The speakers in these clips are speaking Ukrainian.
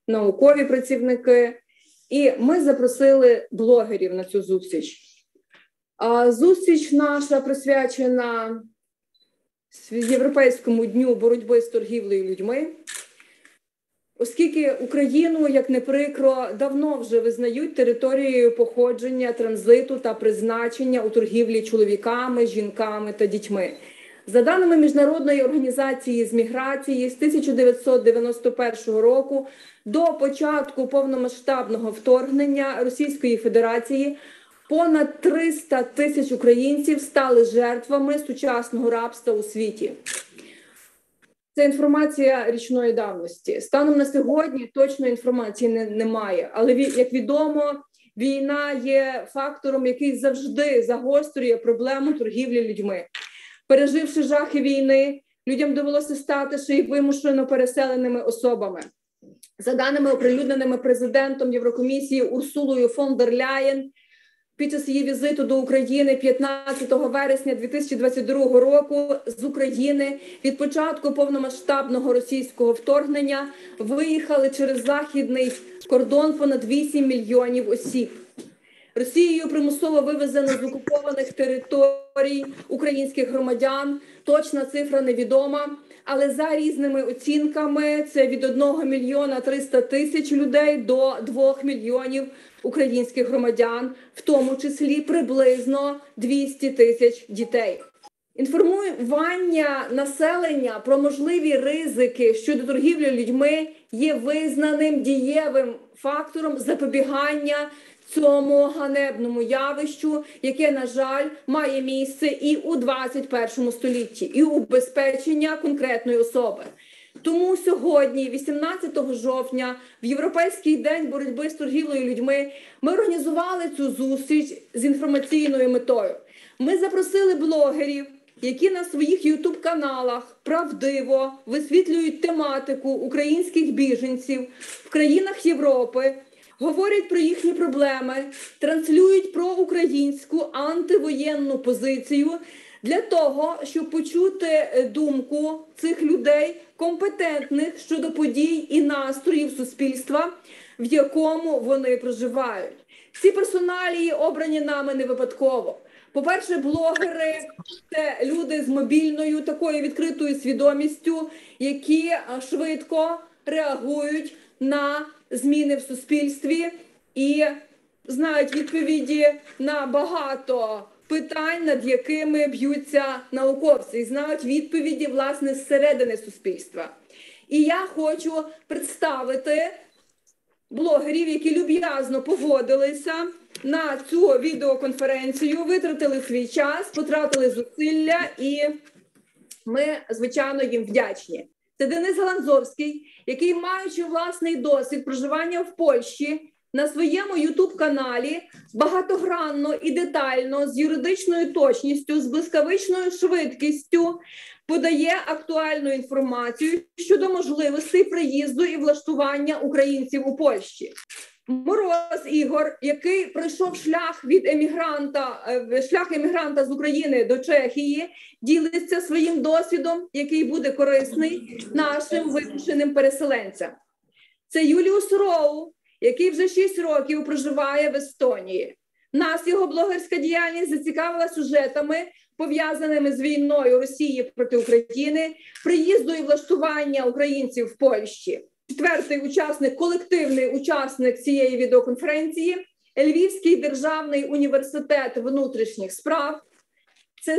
наукові працівники. І ми запросили блогерів на цю зустріч. Зустріч наша присвячена Європейському дню боротьби з торгівлею людьми. Оскільки Україну, як не прикро, давно вже визнають територією походження, транзиту та призначення у торгівлі чоловіками, жінками та дітьми. За даними Міжнародної організації з міграції, з 1991 року до початку повномасштабного вторгнення Російської Федерації понад 300 тисяч українців стали жертвами сучасного рабства у світі. Це інформація річної давності. Станом на сьогодні точної інформації немає. Але, як відомо, війна є фактором, який завжди загострює проблему торгівлі людьми. Переживши жахи війни, людям довелося стати ще й вимушено переселеними особами. За даними, оприлюдненими президентом Єврокомісії Урсулою фон дер Ляєн, під час її візиту до України 15 вересня 2022 року з України від початку повномасштабного російського вторгнення виїхали через західний кордон понад 8 мільйонів осіб. Росією примусово вивезено з окупованих територій українських громадян. Точна цифра невідома, але за різними оцінками це від 1 мільйона 300 тисяч людей до 2 мільйонів українських громадян, в тому числі приблизно 200 тисяч дітей. Інформування населення про можливі ризики щодо торгівлі людьми є визнаним дієвим фактором запобігання цьому ганебному явищу, яке, на жаль, має місце і у 21 столітті, і убезпечення конкретної особи. Тому сьогодні, 18 жовтня, в Європейський день боротьби з торгівлею людьми, ми організували цю зустріч з інформаційною метою. Ми запросили блогерів, які на своїх ютуб-каналах правдиво висвітлюють тематику українських біженців в країнах Європи, говорять про їхні проблеми, транслюють проукраїнську антивоєнну позицію для того, щоб почути думку цих людей, компетентних щодо подій і настроїв суспільства, в якому вони проживають. Ці персоналії обрані нами не випадково. По-перше, блогери – це люди з мобільною, такою відкритою свідомістю, які швидко реагують на зміни в суспільстві і знають відповіді на багато питань, над якими б'ються науковці, і знають відповіді, власне, зсередини суспільства. І я хочу представити блогерів, які люб'язно погодилися на цю відеоконференцію, витратили свій час, потратили зусилля, і ми, звичайно, їм вдячні. Це Денис Галанзовський, який, маючи власний досвід проживання в Польщі, на своєму ютуб-каналі багатогранно і детально, з юридичною точністю, з блискавичною швидкістю подає актуальну інформацію щодо можливостей приїзду і влаштування українців у Польщі. Мороз Ігор, який пройшов шлях емігранта з України до Чехії, ділиться своїм досвідом, який буде корисний нашим вимушеним переселенцям. Це Юліус Роу, який вже 6 років проживає в Естонії. Нас його блогерська діяльність зацікавила сюжетами, пов'язаними з війною Росії проти України, приїзду і влаштування українців в Польщі. 4-й учасник, колективний учасник цієї відеоконференції – Львівський державний університет внутрішніх справ. Це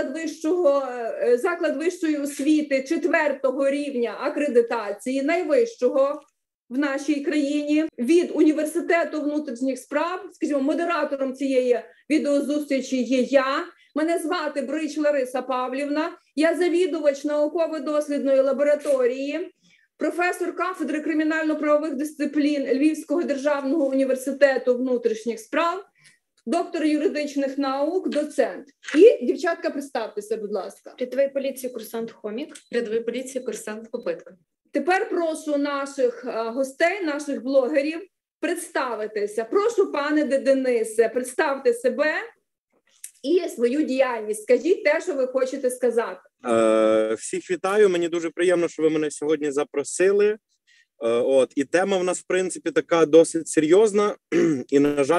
заклад вищої освіти 4-го рівня акредитації, найвищого в нашій країні. Від університету внутрішніх справ, скажімо, модератором цієї відеозустрічі є я. Мене звати Брич Лариса Павлівна. Я завідувач науково-дослідної лабораторії, професор кафедри кримінально-правових дисциплін Львівського державного університету внутрішніх справ, доктор юридичних наук, доцент. І, дівчатка, представтеся, будь ласка. Рядовий поліції курсант Хомік. Рядовий поліції курсант Копитко. Тепер прошу наших гостей, наших блогерів представитися. Прошу, пане Денисе, представте себе і свою діяльність. Скажіть те, що ви хочете сказати. Всіх вітаю. Мені дуже приємно, що ви мене сьогодні запросили. І тема в нас, в принципі, така досить серйозна. І, на жаль,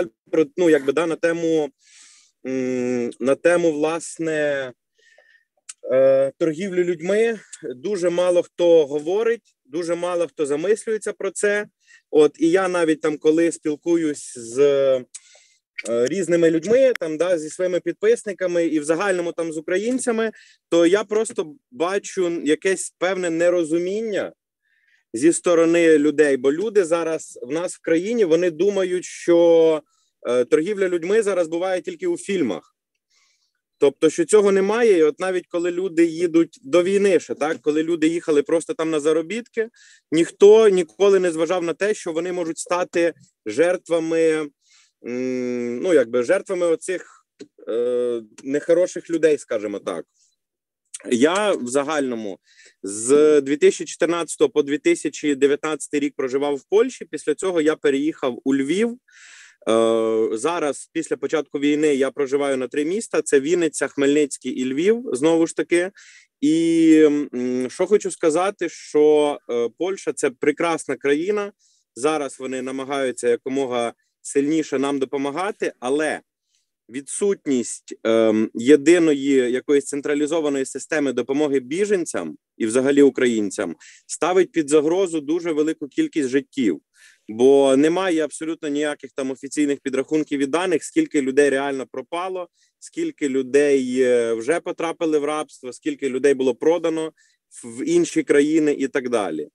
на тему, власне, торгівлі людьми дуже мало хто говорить, дуже мало хто замислюється про це. І я навіть там, коли спілкуюсь з різними людьми, зі своїми підписниками і в загальному там з українцями, то я просто бачу якесь певне нерозуміння зі сторони людей, бо люди зараз в нас в країні, вони думають, що торгівля людьми зараз буває тільки у фільмах. Тобто, що цього немає, і от навіть коли люди їдуть до війни, коли люди їхали просто там на заробітки, ніхто ніколи не зважав на те, що вони можуть стати жертвами, жертвами оцих нехороших людей, скажімо так. Я в загальному з 2014 по 2019 рік проживав в Польщі, після цього я переїхав у Львів. Зараз, після початку війни, я проживаю на 3 міста. Це Вінниця, Хмельницький і Львів, знову ж таки. І що хочу сказати, що Польща – це прекрасна країна. Зараз вони намагаються якомога сильніше нам допомагати, але відсутність єдиної якоїсь централізованої системи допомоги біженцям і взагалі українцям ставить під загрозу дуже велику кількість життів. Бо немає абсолютно ніяких там офіційних підрахунків і даних, скільки людей реально пропало, скільки людей вже потрапили в рабство, скільки людей було продано в інші країни і так далі.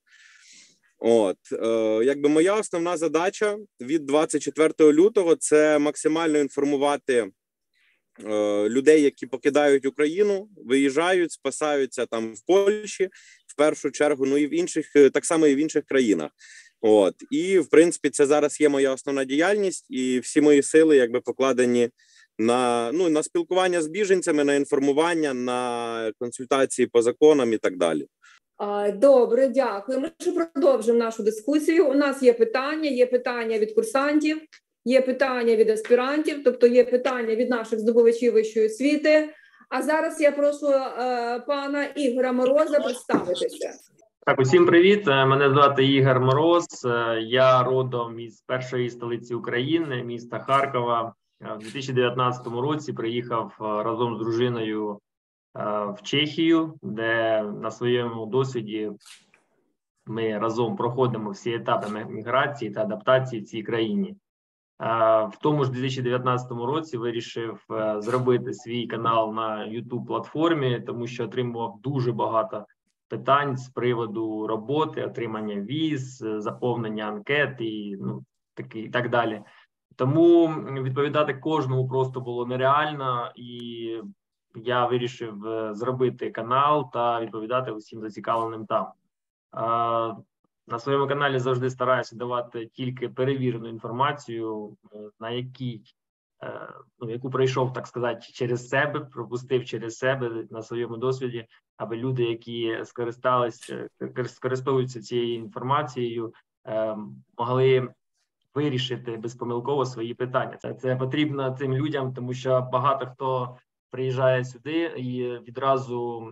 Моя основна задача від 24 лютого – це максимально інформувати людей, які покидають Україну, виїжджають, спасаються там в Польщі, в першу чергу, і в інших, так само і в інших країнах. І, в принципі, це зараз є моя основна діяльність, і всі мої сили покладені на спілкування з біженцями, на інформування, на консультації по законам і так далі. Добре, дякую. Ми ще продовжимо нашу дискусію. У нас є питання від курсантів, є питання від аспірантів, тобто є питання від наших здобувачів вищої освіти. А зараз я прошу пана Ігоря Мороза представитися. Так, усім привіт. Мене звати Ігор Мороз. Я родом із першої столиці України, міста Харкова. В 2019 році приїхав разом з дружиною в Чехію, де на своєму досвіді ми разом проходимо всі етапи міграції та адаптації в цій країні. В тому ж 2019 році вирішив зробити свій канал на YouTube-платформі, тому що отримував дуже багато питань з приводу роботи, отримання віз, заповнення анкет і так далі. Тому відповідати кожному просто було нереально, і я вирішив зробити канал та відповідати усім зацікавленим там. На своєму каналі завжди стараюся давати тільки перевірену інформацію, яку пройшов, так сказати, через себе, пропустив через себе на своєму досвіді, аби люди, які скористовуються цією інформацією, могли вирішити безпомилково свої питання. Це потрібно цим людям, тому що багато хто приїжджає сюди і відразу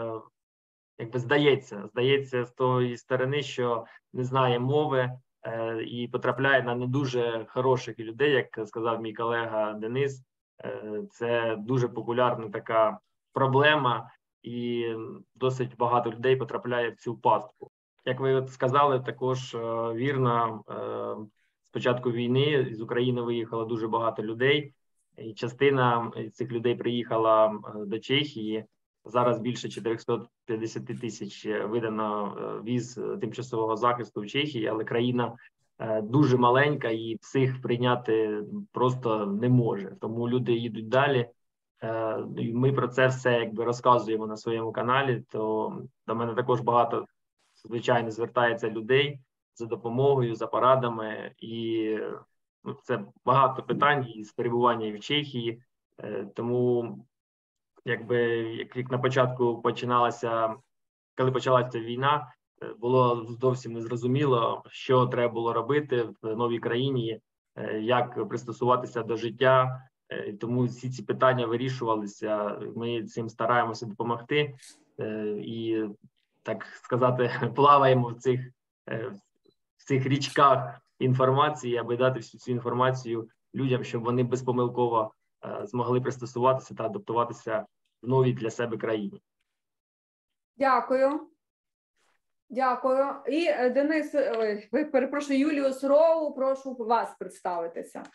здається з тої сторони, що не знає мови і потрапляє на не дуже хороших людей, як сказав мій колега Денис. Це дуже популярна така проблема, і досить багато людей потрапляє в цю пастку. Як ви сказали, також вірно, з початку війни з України виїхало дуже багато людей, і частина цих людей приїхала до Чехії. Зараз більше 450 тисяч видано віз тимчасового захисту в Чехії, але країна дуже маленька і всіх прийняти просто не може. Тому люди їдуть далі. Ми про це все розказуємо на своєму каналі, то до мене також багато, звичайно, звертається людей за допомогою, за порадами. І це багато питань із перебування і в Чехії. Тому як на початку коли почалася війна, було зовсім незрозуміло, що треба було робити в новій країні, як пристосуватися до життя. Тому всі ці питання вирішувалися. Ми цим стараємося допомогти і, так сказати, плаваємо в цих річках інформації, аби дати всю цю інформацію людям, щоб вони безпомилково змогли пристосуватися та адаптуватися в новій для себе країні. Дякую. Дякую. І Денис, перепрошую, Юліус Роу, прошу вас представитися.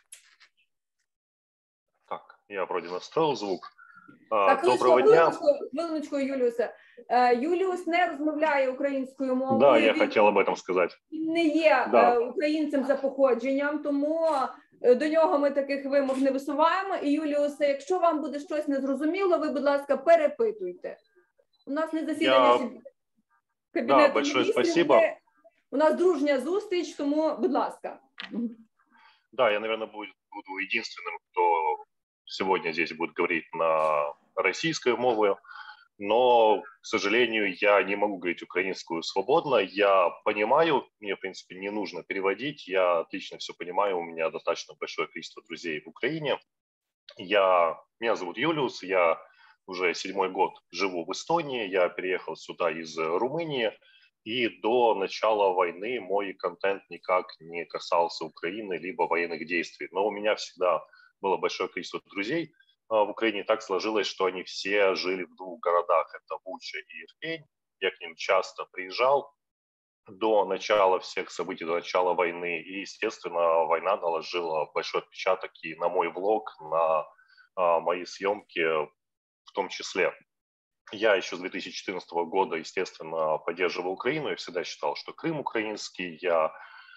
Так, я вроде настроил звук. Так, Доброго дня. хвилиночку, Юліусе. Юліус не розмовляє українською мовою. Да, я хотел об этом сказать. Він не є українцем за походженням, тому до нього ми таких вимог не висуваємо. І, Юліусе, якщо вам буде щось незрозуміло, ви, будь ласка, перепитуйте. У нас не засідання Кабінету большое міністрів. спасибо. У нас дружня зустріч, тому, будь ласка. Да, я, наверное, буду единственным, кто сегодня здесь будет говорить на российской мове, но, к сожалению, я не могу говорить украинскую свободно. Я понимаю, мне, в принципе, не нужно переводить, я отлично все понимаю, у меня достаточно большое количество друзей в Украине. Меня зовут Юлиус, я уже 7-й год живу в Эстонии, я переехал сюда из Румынии, и до начала войны мой контент никак не касался Украины либо военных действий. Но у меня всегда было большое количество друзей в Украине. Так сложилось, что они все жили в 2 городах. Это Буча и Ирпень. Я к ним часто приезжал до начала всех событий, до начала войны. И, естественно, война наложила большой отпечаток и на мой влог, на мои съемки в том числе. Я еще с 2014 года, естественно, поддерживал Украину. Я всегда считал, что Крым украинский. Я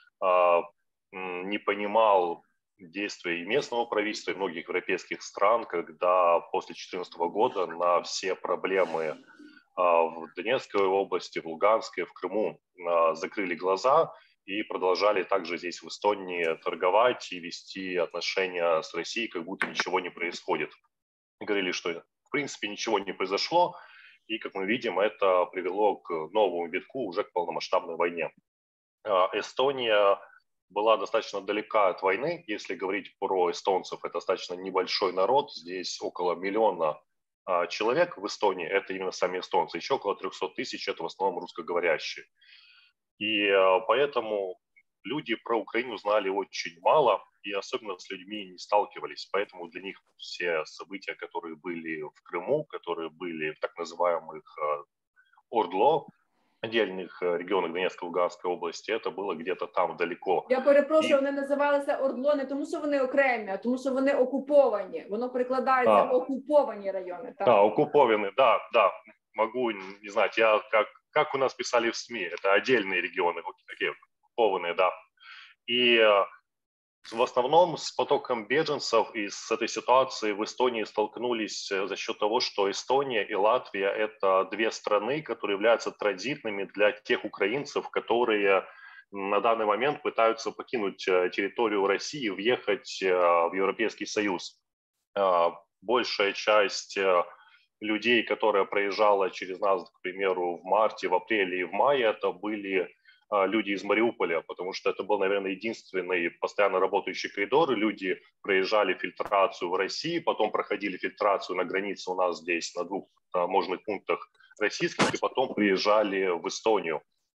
не понимал действия и местного правительства, и многих европейских стран, когда после 2014 года на все проблемы в Донецкой области, в Луганской, в Крыму закрыли глаза и продолжали также здесь в Эстонии торговать и вести отношения с Россией, как будто ничего не происходит. Говорили, что в принципе ничего не произошло, и, как мы видим, это привело к новому витку, уже к полномасштабной войне. Эстония была достаточно далека от войны. Если говорить про эстонцев, это достаточно небольшой народ. Здесь около 1 миллиона человек в Эстонии. Это именно сами эстонцы. Еще около 300 тысяч – это в основном русскоговорящие. И поэтому люди про Украину знали очень мало, и особенно с людьми не сталкивались. Поэтому для них все события, которые были в Крыму, которые были в так называемых ОРДЛО, отдельных регионах Донецкой, Луганской области, это было где-то там далеко. Я перепрошую, вони називалися ОРДЛО не тому, що вони окремі, а тому, що вони окуповані. Воно прикладається окуповані райони. Так? Да, оккупованные, да. Могу не знать, как у нас писали в СМИ, это отдельные регионы, вот такие оккупованные, да. И в основном с потоком беженцев и с этой ситуацией в Эстонии столкнулись за счет того, что Эстония и Латвия – это 2 страны, которые являются транзитными для тех украинцев, которые на данный момент пытаются покинуть территорию России и въехать в Европейский Союз. Большая часть людей, которая проезжала через нас, к примеру, в марте, в апреле и в мае, это были люди из Мариуполя, потому что это был, наверное, единственный постоянно работающий коридор, и люди проезжали фильтрацию в России, потом проходили фильтрацию на границе у нас здесь, на 2 таможенных пунктах российских, и потом приезжали в Эстонию.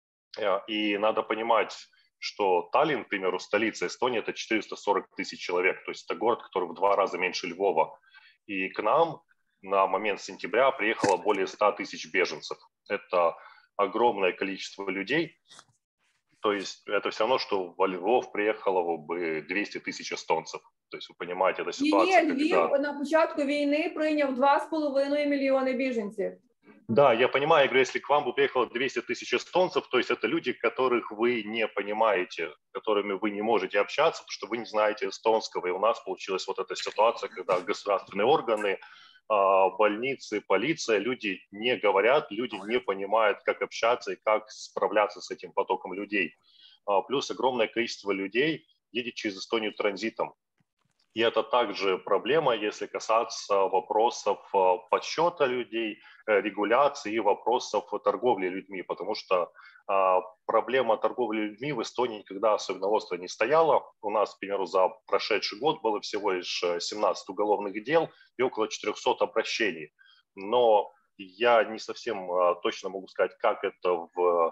И надо понимать, что Таллин, к примеру, столица Эстонии, это 440 тысяч человек, то есть это город, который в 2 раза меньше Львова. И к нам на момент сентября приехало более 100 тысяч беженцев. Это огромное количество людей. То есть это все равно, что во Львов приехало бы 200 тысяч эстонцев. То есть вы понимаете, это ситуация, Ні, Львів когда... на початку війни прийняв 2,5 мільйони біженців. Да, я понимаю, я говорю, если к вам бы приехало 200 тысяч эстонцев, то есть это люди, которых вы не понимаете, с которыми вы не можете общаться, потому что вы не знаете эстонского. И у нас получилась вот эта ситуация, когда государственные органы, больницы, полиция, люди не говорят, люди не понимают, как общаться и как справляться с этим потоком людей. Плюс огромное количество людей едет через Эстонию транзитом. И это также проблема, если касаться вопросов подсчета людей, регуляции и вопросов торговли людьми, потому что проблема торговли людьми в Эстонии никогда особенно остро не стояла. У нас, к примеру, за прошедший год было всего лишь 17 уголовных дел и около 400 обращений. Но я не совсем точно могу сказать, как это в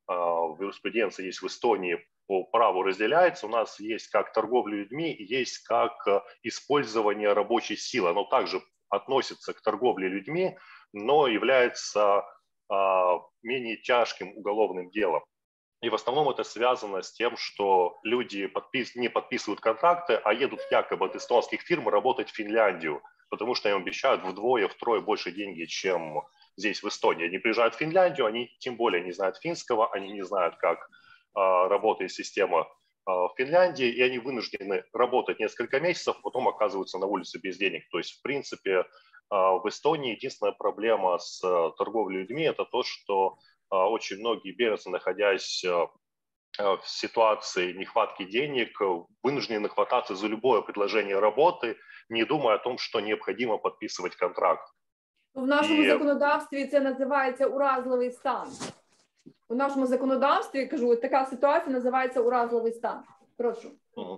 в юриспруденции есть в Эстонии, по праву разделяется. У нас есть как торговля людьми, и есть как использование рабочей силы. Оно также относится к торговле людьми, но является менее тяжким уголовным делом. И в основном это связано с тем, что люди не подписывают контракты, а едут якобы от эстонских фирм работать в Финляндию, потому что им обещают вдвое-втрое больше деньги, чем здесь в Эстонии. Они приезжают в Финляндию, они тем более не знают финского, они не знают, как работает система в Финляндии, и они вынуждены работать несколько месяцев, потом оказываются на улице без денег. То есть, в принципе, в Эстонии единственная проблема с торговлей людьми – это то, что очень многие беженцы, находясь в ситуации нехватки денег, вынуждены хвататься за любое предложение работы, не думая о том, что необходимо подписывать контракт. В нашому законодавстві це називається уразливий стан. У нашому законодавстві, кажу, така ситуація називається уразливий стан. Прошу.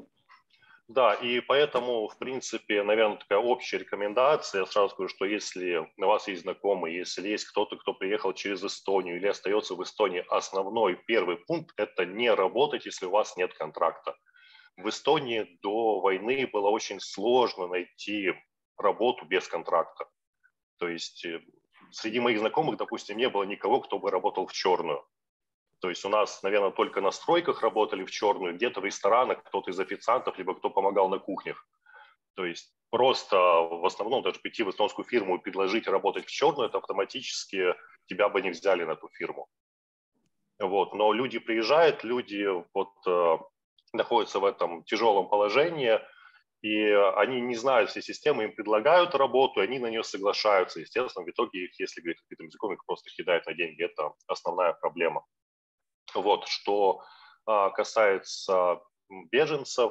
Да, и поэтому, в принципе, наверное, такая общая рекомендация. Я сразу скажу, что если у вас есть знакомые, если есть кто-то, кто приехал через Эстонию или остается в Эстонии, основной первый пункт – это не работать, если у вас нет контракта. В Эстонии до войны было очень сложно найти работу без контракта. То есть среди моих знакомых, допустим, не было никого, кто бы работал в черную. То есть у нас, наверное, только на стройках работали в черную, где-то в ресторанах, кто-то из официантов, либо кто помогал на кухнях. То есть просто в основном даже прийти в эстонскую фирму и предложить работать в черную, это автоматически тебя бы не взяли на ту фирму. Вот. Но люди приезжают, люди находятся в этом тяжелом положении, и они не знают все системы, им предлагают работу, и они на нее соглашаются. Естественно, в итоге их, если говорить открытым языком, их просто кидают на деньги. Это основная проблема. Вот, что касается беженцев,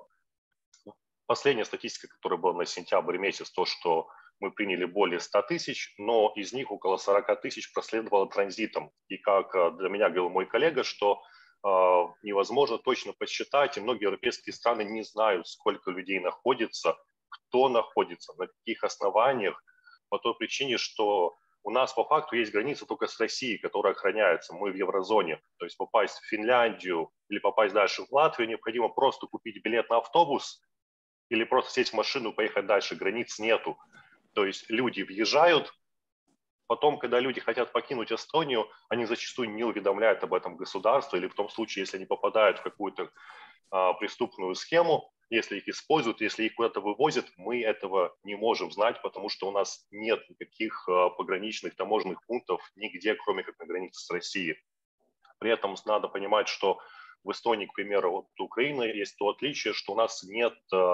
последняя статистика, которая была на сентябрь месяц, то, что мы приняли более 100 тысяч, но из них около 40 тысяч проследовало транзитом. И как для меня говорил мой коллега, что невозможно точно посчитать, и многие европейские страны не знают, сколько людей находится, кто находится, на каких основаниях, по той причине, что у нас по факту есть граница только с Россией, которая охраняется. Мы в еврозоне. То есть попасть в Финляндию или попасть дальше в Латвию необходимо просто купить билет на автобус или просто сесть в машину и поехать дальше. Границ нету. То есть люди въезжают. Потом, когда люди хотят покинуть Эстонию, они зачастую не уведомляют об этом государство, или в том случае, если они попадают в какую-то преступную схему, если их используют, если их куда-то вывозят, мы этого не можем знать, потому что у нас нет никаких пограничных таможенных пунктов нигде, кроме как на границе с Россией. При этом надо понимать, что в Эстонии, к примеру, от Украины есть то отличие, что у нас нет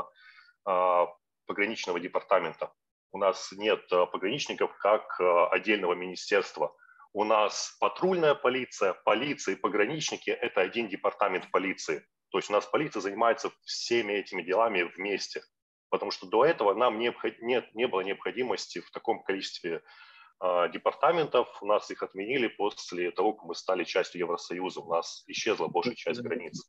пограничного департамента. У нас нет пограничников как отдельного министерства. У нас патрульная полиция, полиция и пограничники – это один департамент полиции. То есть у нас полиция занимается всеми этими делами вместе. Потому что до этого нам не было необходимости в таком количестве департаментов. У нас их отменили после того, как мы стали частью Евросоюза. У нас исчезла большая часть границ.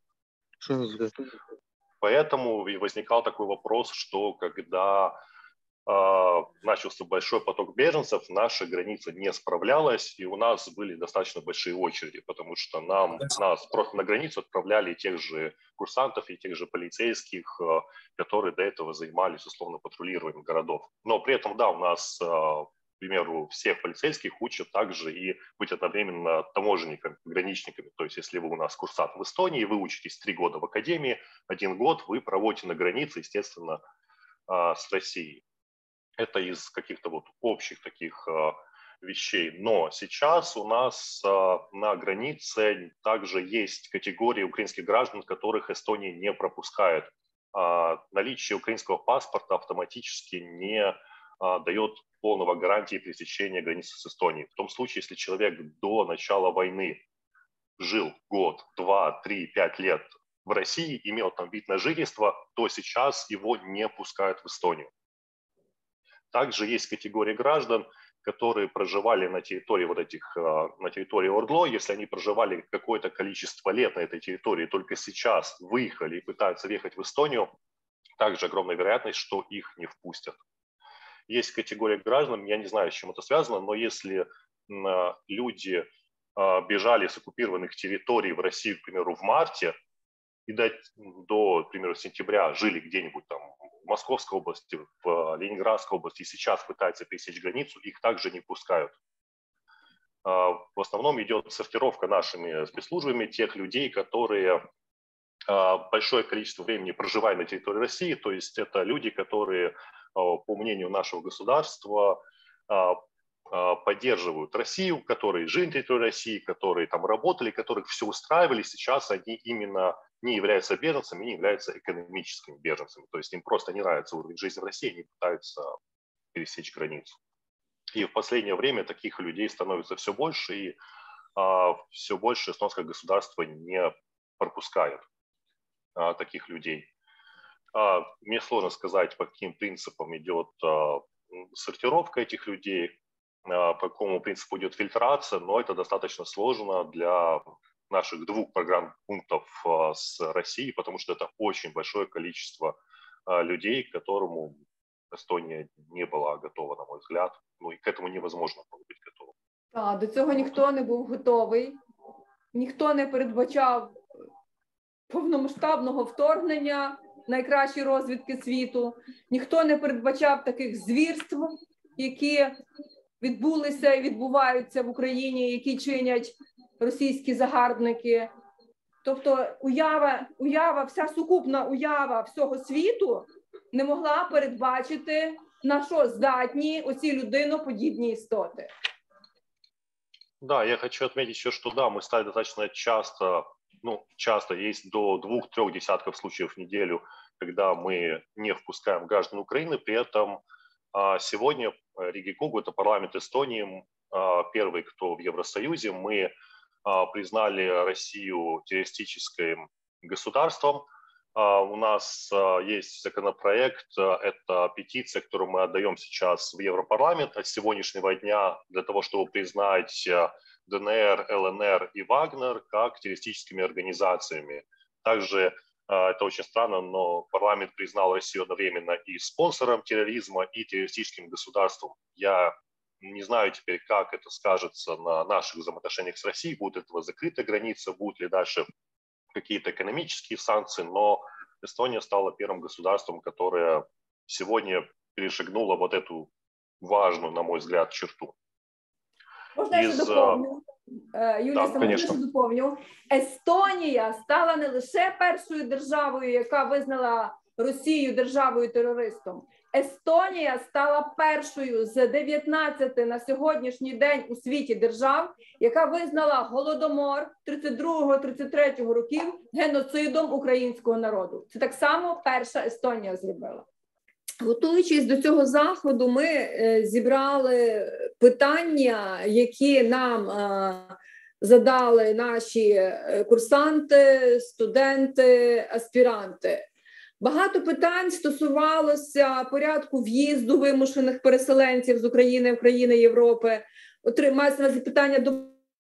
Поэтому и возникал такой вопрос, что когда начался большой поток беженцев, наша граница не справлялась, и у нас были достаточно большие очереди, потому что нас просто на границу отправляли тех же курсантов и тех же полицейских, которые до этого занимались условно патрулированием городов. Но при этом, да, у нас, к примеру, всех полицейских учат также и быть одновременно таможенниками, пограничниками. То есть если вы у нас курсант в Эстонии, вы учитесь 3 года в академии, 1 год вы проводите на границе, естественно, с Россией. Это из каких-то вот общих таких вещей. Но сейчас у нас на границе также есть категории украинских граждан, которых Эстония не пропускает. Наличие украинского паспорта автоматически не дает полного гарантии пересечения границы с Эстонией. В том случае, если человек до начала войны жил год, 2, 3, 5 лет в России, имел там вид на жительство, то сейчас его не пускают в Эстонию. Также есть категория граждан, которые проживали на территории на территории ОРДЛО, если они проживали какое-то количество лет на этой территории, только сейчас выехали и пытаются въехать в Эстонию, также огромная вероятность, что их не впустят. Есть категория граждан, я не знаю, с чем это связано, но если люди бежали с оккупированных территорий в Россию, к примеру, в марте, и до, к примеру, сентября жили где-нибудь там в Московской области, в Ленинградской области, и сейчас пытаются пересечь границу, их также не пускают. В основном идет сортировка нашими спецслужбами тех людей, которые большое количество времени проживают на территории России, то есть это люди, которые, по мнению нашего государства, поддерживают Россию, которые жили на территории России, которые там работали, которых все устраивали, сейчас они именно не являются беженцами, не являются экономическими беженцами, то есть им просто не нравится уровень жизни в России, они пытаются пересечь границу. И в последнее время таких людей становится все больше, и все больше эстонское государство не пропускает таких людей. Мне сложно сказать, по каким принципам идет сортировка этих людей, по какому принципу идет фильтрация, но это достаточно сложно для наших 2 программных пунктов с Россией, потому что это очень большое количество людей, к которому Эстония не була готова, на мой взгляд. Ну і к этому невозможно було бути готовим. Так, до цього ніхто не був готовий, ніхто не передбачав повномасштабного вторгнення найкращої розвідки світу, ніхто не передбачав таких звірств, які відбулися і відбуваються в Україні, які чинять російські загарбники. Тобто уява, вся сукупна уява всього світу не могла передбачити, на що здатні оці людиноподібні істоти. Да, я хочу отметить еще, что да, мы стали достаточно часто есть до 2-3 десятков случаев в неделю, когда мы не впускаем граждан Украины, при этом сегодня Ригикогу, это парламент Эстонии, первый, кто в Евросоюзе, мы признали Россию террористическим государством. У нас есть законопроект, это петиция, которую мы отдаем сейчас в Европарламент от сегодняшнего дня для того, чтобы признать ДНР, ЛНР и Вагнер как террористическими организациями. Также это очень странно, но парламент признал Россию одновременно и спонсором терроризма, и террористическим государством. Я не знаю теперь, как это скажется на наших взаимоотношениях с Россией, будет этого закрыта граница, будут ли дальше какие-то экономические санкции, но Эстония стала первым государством, которое сегодня перешагнуло вот эту важную, на мой взгляд, черту. Можна я ще доповню? Юліса, можна ще доповню? Естонія стала не лише першою державою, яка визнала Росію державою-терористом. Естонія стала першою з 19 на сьогоднішній день у світі держав, яка визнала Голодомор 32-33 років геноцидом українського народу. Це так само перша Естонія зробила. Готуючись до цього заходу, ми зібрали питання, які нам задали наші курсанти, студенти, аспіранти. Багато питань стосувалося порядку в'їзду вимушених переселенців з України в країни Європи, мається на запитання до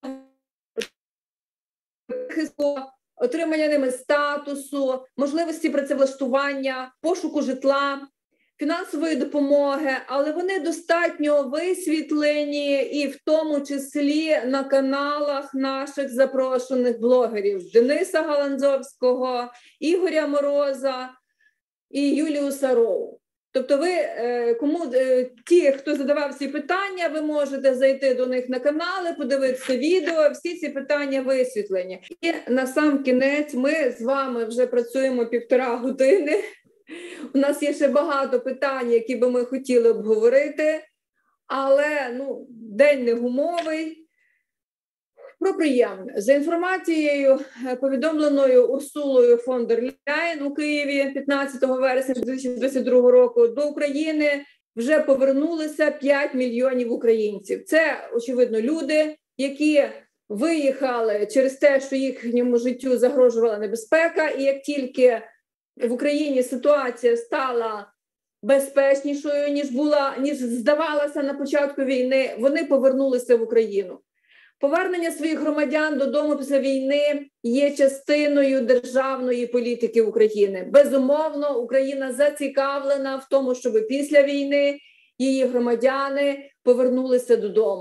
отримання ними статусу, можливості працевлаштування, пошуку житла, фінансової допомоги, але вони достатньо висвітлені і в тому числі на каналах наших запрошених блогерів Дениса Галанзовського, Ігоря Мороза і Юліуса Роу. Тобто ви, ті, хто задавав ці питання, ви можете зайти до них на канали, подивитися відео, всі ці питання висвітлені. І на сам кінець ми з вами вже працюємо 1,5 години. У нас є ще багато питань, які би ми хотіли обговорити, але день не гумовий. Про приємне. За інформацією, повідомленою Урсулою фон дер Ляєн у Києві 15 вересня 2022 року, до України вже повернулися 5 мільйонів українців. Це, очевидно, люди, які виїхали через те, що їхньому життю загрожувала небезпека, і як тільки в Україні ситуація стала безпечнішою, ніж здавалося на початку війни, вони повернулися в Україну. Повернення своїх громадян додому після війни є частиною державної політики України. Безумовно, Україна зацікавлена в тому, щоб після війни її громадяни повернулися додому.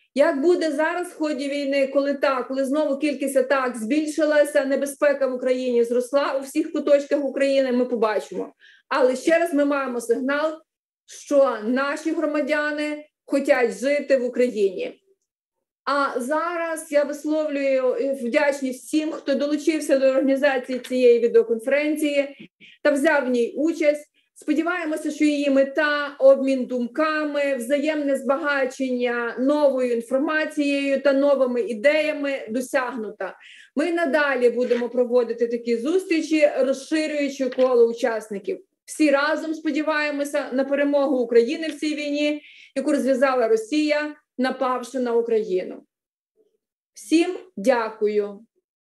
Як буде зараз в ході війни, коли знову кількість атак збільшилася, небезпека в Україні зросла у всіх куточках України, ми побачимо. Але ще раз ми маємо сигнал, що наші громадяни хочуть жити в Україні. А зараз я висловлюю вдячність всім, хто долучився до організації цієї відеоконференції та взяв в ній участь. Сподіваємося, що її мета – обмін думками, взаємне збагачення новою інформацією та новими ідеями досягнута. Ми надалі будемо проводити такі зустрічі, розширюючи коло учасників. Всі разом сподіваємося на перемогу України в цій війні, яку розв'язала Росія, напавши на Україну. Всім дякую.